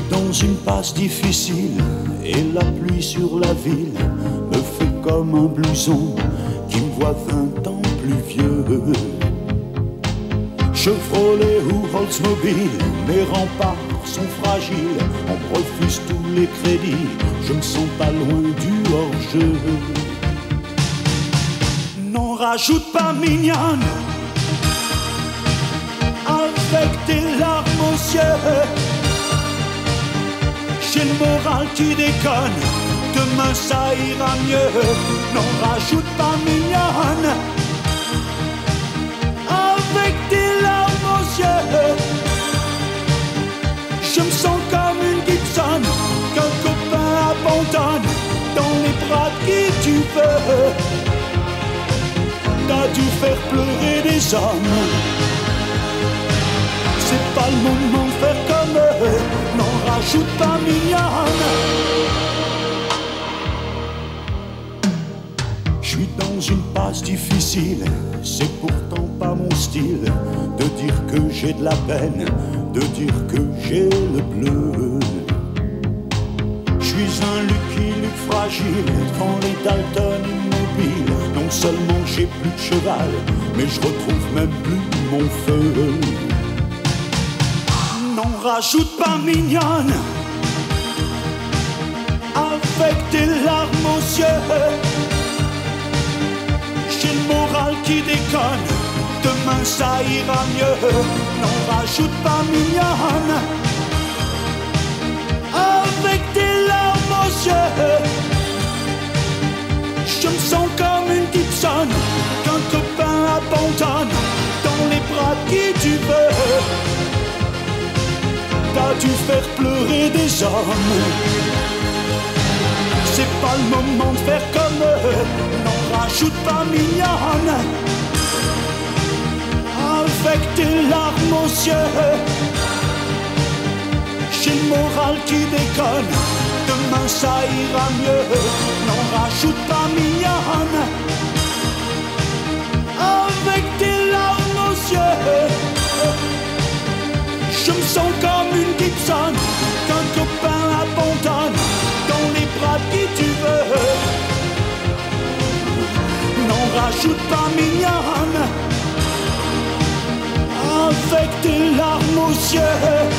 Dans une passe difficile et la pluie sur la ville me fait comme un blouson qui me voit 20 ans plus vieux. Chevrolet ou Oldsmobile, mes remparts sont fragiles, on me refuse tous les crédits, je me sens pas loin du hors-jeu. N'en rajoute pas mignonne, avec tes larmes aux yeux. J'ai le moral qui déconne, demain ça ira mieux. N'en rajoute pas mignonne, avec tes larmes aux yeux. Je me sens comme une Gibson qu'un copain abandonne dans les bras de qui tu veux. T'as dû faire pleurer des hommes, c'est pas le moment de faire comme eux. N'en rajoute pas mignonne. Je suis dans une passe difficile, c'est pourtant pas mon style de dire que j'ai de la peine, de dire que j'ai le bleu. Je suis un Lucky Luke fragile, devant les Dalton immobiles. Non seulement j'ai plus de cheval, mais je retrouve même plus mon feu. N'en rajoute pas mignonne, avec tes larmes aux yeux. J'ai le moral qui déconne, demain ça ira mieux. N'en rajoute pas mignonne, avec tes larmes aux yeux. Je me sens comme une Gibson qu'un copain abandonne dans les bras de qui tu veux. T'as dû faire pleurer des hommes, c'est pas le moment de faire comme eux. N'en rajoute pas mignonne, avec tes larmes aux yeux. J'ai le moral qui déconne, demain ça ira mieux. N'en rajoute pas mignonne, avec tes larmes aux yeux. Je me sens comme une Gibson qu'un copain abandonne dans les bras de qui tu veux. N'en rajoute pas mignonne, avec tes larmes aux yeux.